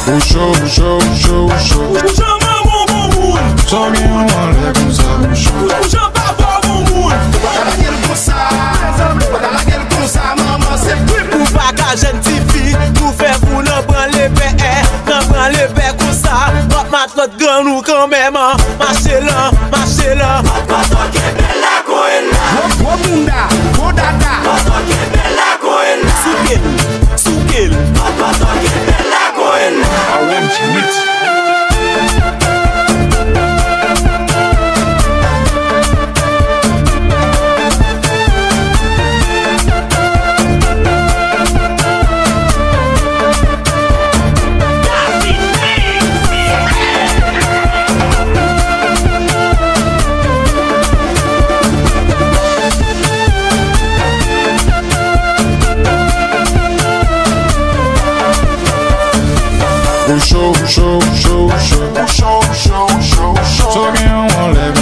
show. Só quem não olha com sabe. Ou Partager TV, nous faire pour nous prendre les paix, nous prendre les paix comme ça. Notre mat notre grand nous quand même, marchez là. Papa qui est belle la coelle. Wabunda, Kodada. Papa qui est belle la coelle. Soukil. Papa qui est belle la coelle. I want it. Show. Só quem não olha